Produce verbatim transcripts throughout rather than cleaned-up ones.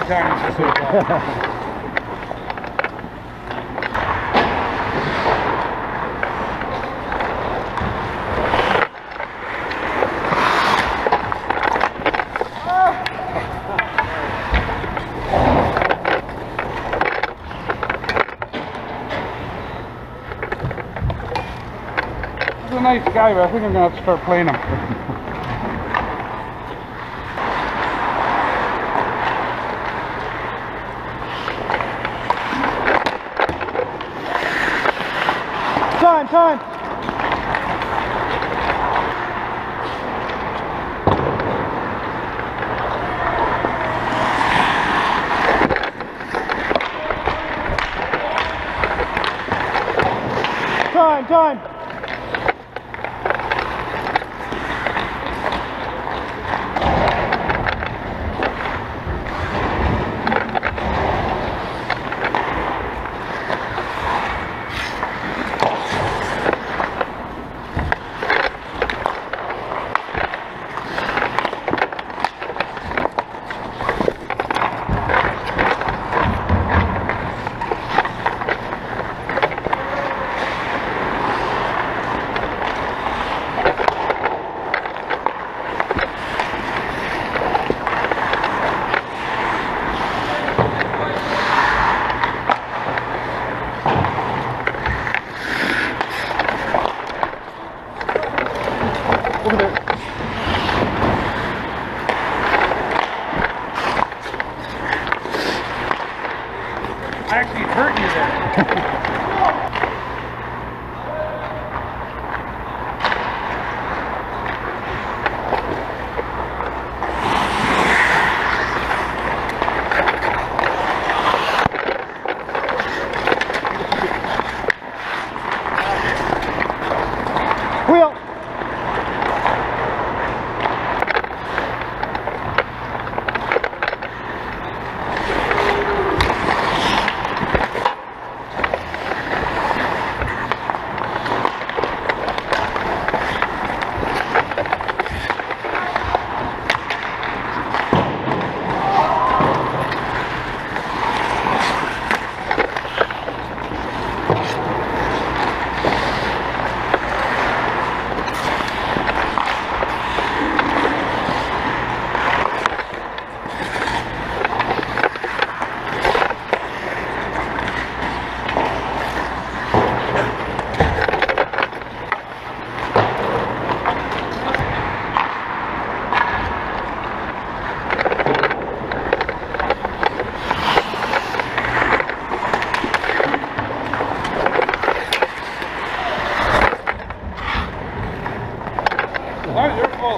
times so far. He's a nice guy, but I think I'm going to have to start playing him. Time, time! Time, time! Over there. I actually hurt you there. Wheel. That was your fault.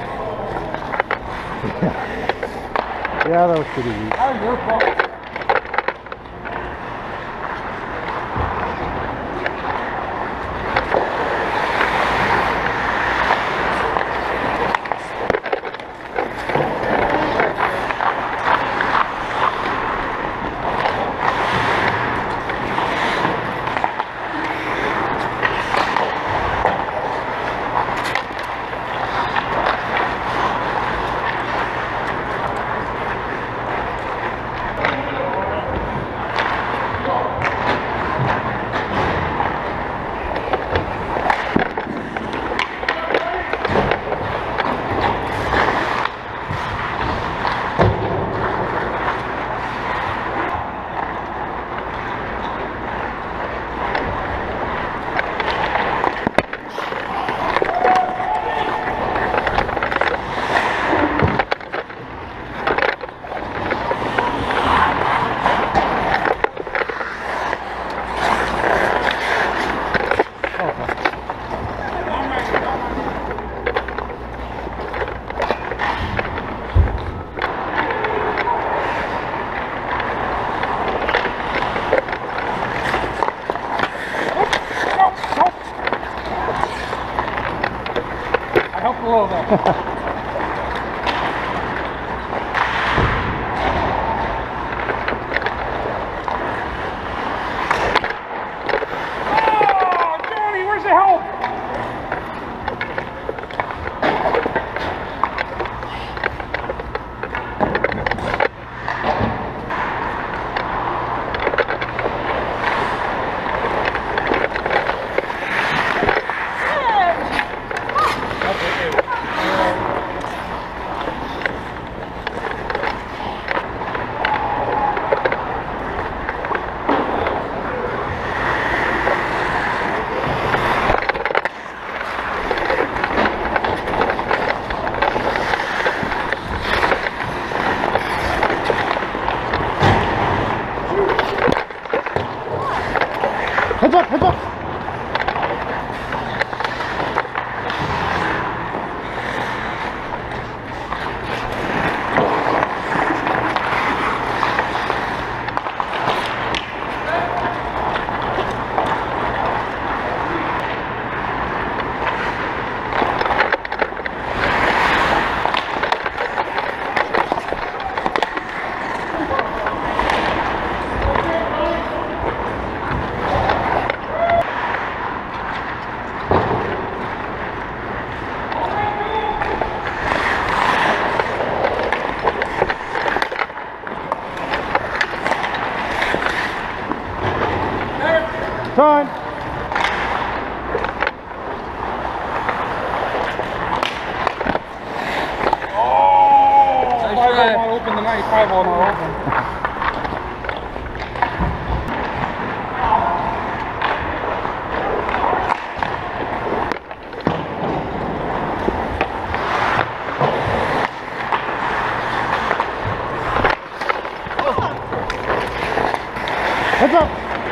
Yeah, that was pretty easy. That was your fault. A little bit. Oh, Johnny, where's the help? Heads up, heads up! Time! Oh! Nice five ball not open tonight. Five ball not open. Heads up!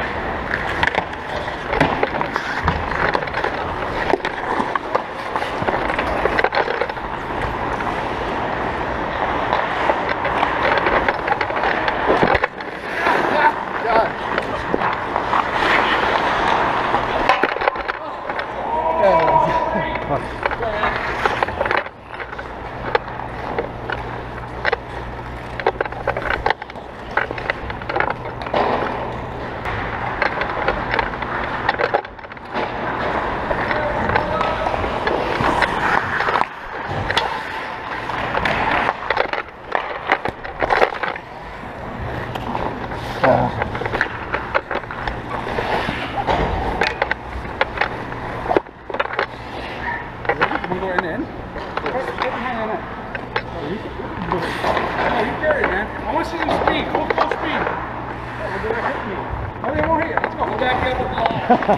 I'm going in. Get behind on it. Oh, you carry it, man. I want to see you speed. Go full speed. Oh, they're gonna hit me. Oh, they won't hit you. Let's go. We'll back you up with the ball.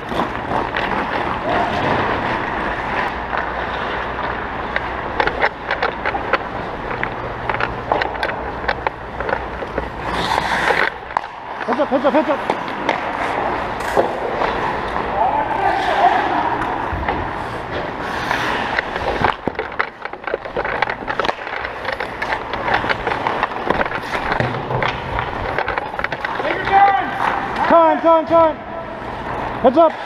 Heads up, heads up, heads up! Time, time, time! Heads up!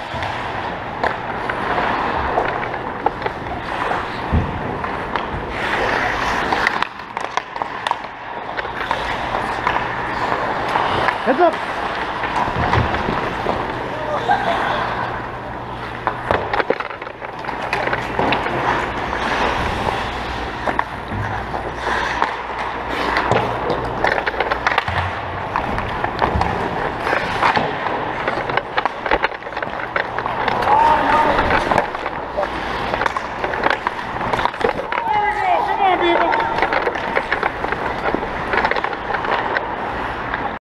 Heads up!